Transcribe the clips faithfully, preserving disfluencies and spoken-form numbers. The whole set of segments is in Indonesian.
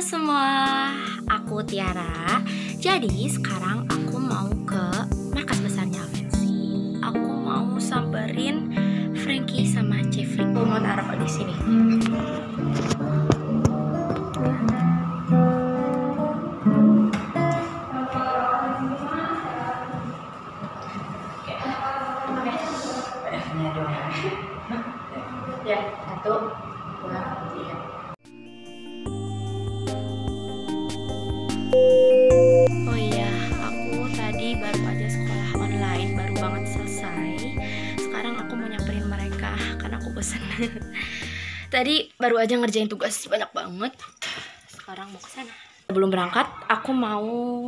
semua, aku Tiara. Jadi sekarang aku mau ke markas besarnya Avensi. Aku mau samperin Frankie sama Jeffrey. Aku mau taruh di sini. Ya, satu, dua, tiga. Oh iya, aku tadi baru aja sekolah online, baru banget selesai. Sekarang aku mau nyamperin mereka karena aku bosan. Tadi baru aja ngerjain tugas banyak banget. Sekarang mau ke sana. Sebelum berangkat, aku mau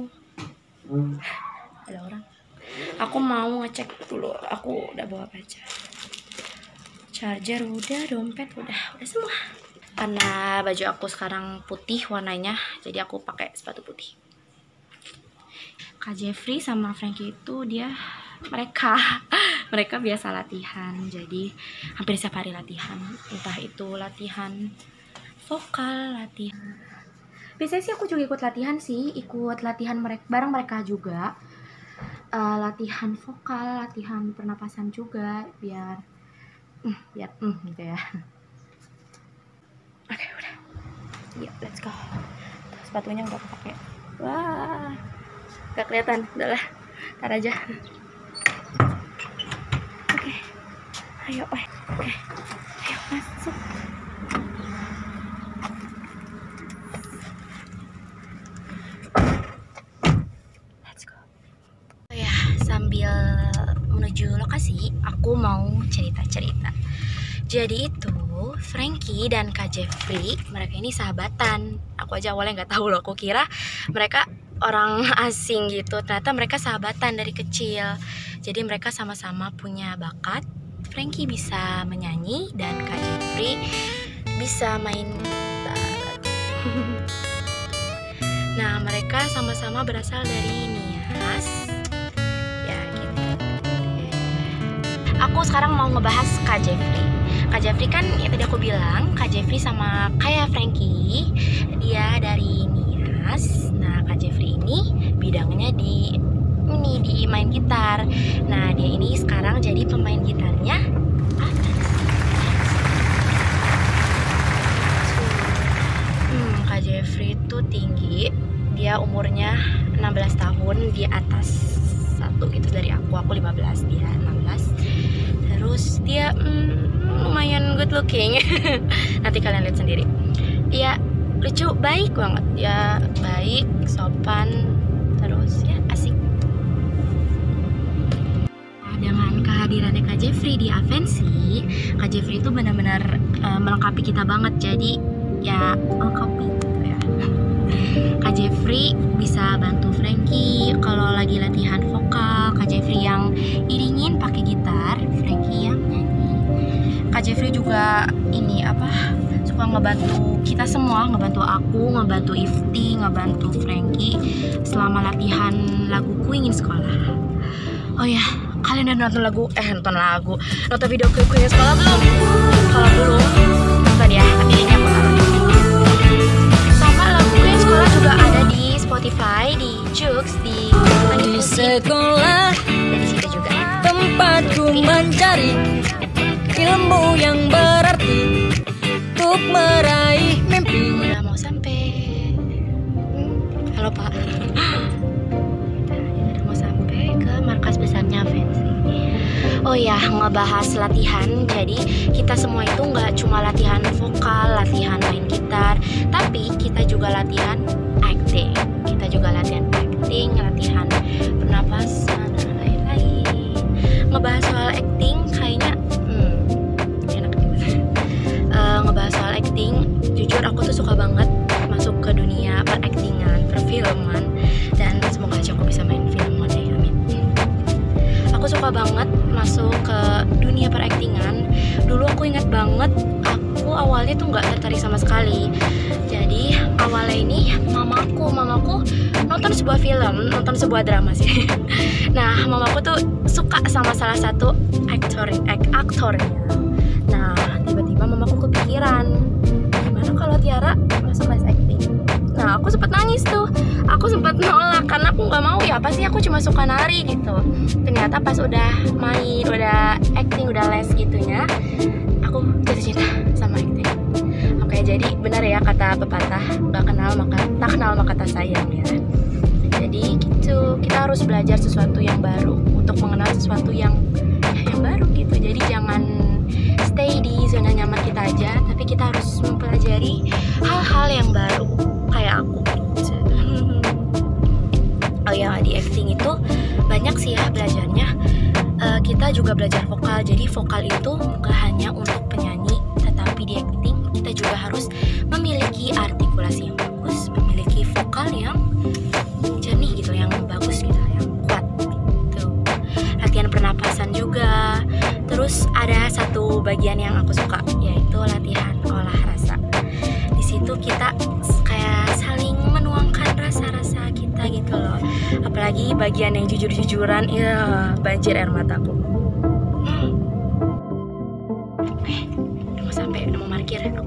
ada orang. Aku mau ngecek dulu. Aku udah bawa apa aja. Charger udah, dompet udah, udah semua. Karena baju aku sekarang putih warnanya, jadi aku pakai sepatu putih. Kak Jeffrey sama Frankie itu dia mereka mereka biasa latihan, jadi hampir setiap hari latihan. Entah itu latihan vokal, latihan. Biasanya sih aku juga ikut latihan sih, ikut latihan mereka bareng mereka juga. Uh, latihan vokal, latihan pernapasan juga biar mm, biar mm, gitu ya. Oke, okay, udah. Yuk, let's go. Sepatunya nggak pakai. Wah, nggak kelihatan. Udahlah, tar aja. Oke, okay. Ayo, eh, oke, okay. Ayo masuk. Let's go. Oh ya, sambil menuju lokasi, aku mau cerita-cerita. Jadi itu Frankie dan Kak Jeffrey, mereka ini sahabatan. Aku aja awalnya nggak tahu loh, aku kira mereka orang asing gitu. Ternyata mereka sahabatan dari kecil. Jadi mereka sama-sama punya bakat. Frankie bisa menyanyi dan Kak Jeffrey bisa main gitar. Nah, mereka sama-sama berasal dari Nias. Ya gitu. Aku sekarang mau ngebahas Kak Jeffrey. Kak Jeffrey kan ya tadi aku bilang, Kak Jeffrey sama kayak Frankie, dia dari Nias. Nah, Kak Jeffrey ini bidangnya di ini di main gitar. Nah, dia ini sekarang jadi pemain gitarnya Avensi. Hmm, Kak Jeffrey itu tinggi, dia umurnya enam belas tahun, di atas satu gitu dari aku. Aku lima belas, dia enam belas. Terus dia hmm, lumayan good looking. Nanti kalian lihat sendiri. Dia lucu, baik banget. Dia baik, sopan, terus ya asik. Nah, dengan kehadirannya Kak Jeffrey di Avensi, Kak Jeffrey itu benar-benar uh, melengkapi kita banget. Jadi ya melengkapi gitu ya. Kak Jeffrey bisa bantu Frankie kalau lagi latihan vokal. Kak Jeffrey yang iringin pakai gitar, Frankie yang nyanyi. Kak Jeffrey juga ini apa suka ngebantu kita semua, ngebantu aku, ngebantu Ifti, ngebantu Frankie selama latihan laguku ingin sekolah. Oh ya, kalian udah nonton lagu eh nonton lagu nonton video klipku ingin sekolah belum? Kalau belum, nonton ya. Tapi ini aku taruh di sini. Sama lagu ingin sekolah juga ada di Spotify, di Joox, di di sekolah, dan di situ juga tempatku mencari ilmu yang berarti untuk meraih mimpi. Udah mau sampai. Halo Pak. Udah mau sampai ke markas besarnya Avensi. Oh ya, ngebahas latihan. Jadi kita semua itu nggak cuma latihan vokal, latihan main gitar, tapi kita juga latihan acting. Kita juga latihan acting, latihan pernapasan dan lain-lain. Ngebahas soal acting kayaknya hmm, enak nih. Uh, ngebahas soal acting, jujur aku tuh suka banget masuk ke dunia peraktingan, perfilman, dan semoga aja aku bisa main film one day, amin. Aku suka banget masuk ke dunia peraktingan. Dulu aku ingat banget, aku awalnya tuh nggak tertarik sama sekali. Jadi awalnya ini mamaku, mamaku nonton sebuah film, nonton sebuah drama sih. Nah, mamaku tuh suka sama salah satu aktor, ak aktornya. Nah, tiba-tiba mamaku kepikiran, gimana kalau Tiara masuk les acting? sempat nangis tuh. Aku sempat nolak karena aku nggak mau, ya pasti aku cuma suka nari gitu. Ternyata pas udah main, udah acting, udah les gitunya, aku jatuh cinta sama acting. Oke, jadi benar ya kata pepatah, nggak kenal maka tak kenal maka tak sayang ya. Jadi gitu, kita harus belajar sesuatu yang baru untuk mengenal sesuatu yang yang baru gitu. Jadi jangan stay di zona nyaman kita aja, tapi kita harus mempelajari hal-hal yang baru kayak aku. Oh ya, di acting itu banyak sih ya belajarnya. Uh, kita juga belajar vokal. Jadi vokal itu bukan hanya untuk penyanyi, tetapi di acting kita juga harus memiliki artikulasi yang bagus, memiliki vokal yang jernih gitu, yang bagus gitu, yang kuat gitu. Latihan pernapasan juga. Terus ada satu bagian yang aku suka, yaitu latihan olah rasa. Di situ kita kayak saling menuangkan rasa-rasa kita gitu loh. Apalagi bagian yang jujur-jujuran, ya banjir air mataku. Hmm. Eh, udah mau sampai, udah mau parkir aku.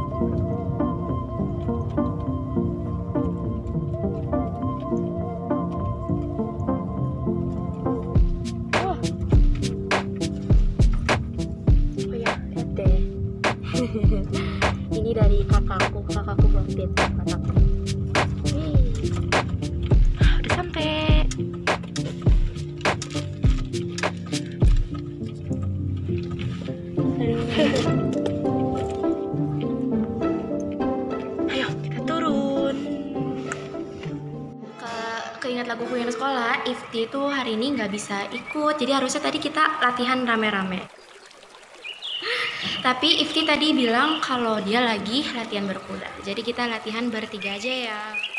Ini dari kakakku, kakakku buatin mataku. Udah sampai. Ayo kita turun. Ke keinget laguku yang sekolah, Ifti tuh hari ini nggak bisa ikut, jadi harusnya tadi kita latihan rame-rame. Tapi Ifti tadi bilang kalau dia lagi latihan berkuda. Jadi kita latihan bertiga aja ya.